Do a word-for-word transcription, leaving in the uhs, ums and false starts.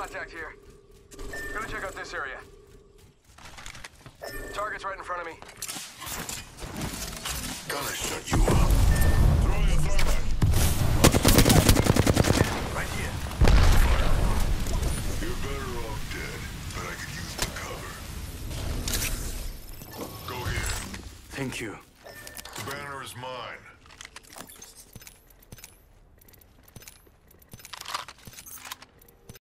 Contact here. Gonna check out this area. Target's right in front of me. Gonna shut you up. Throwing a thermite. Right here. You're better off dead, but I could use the cover. Go here. Thank you. The banner is mine.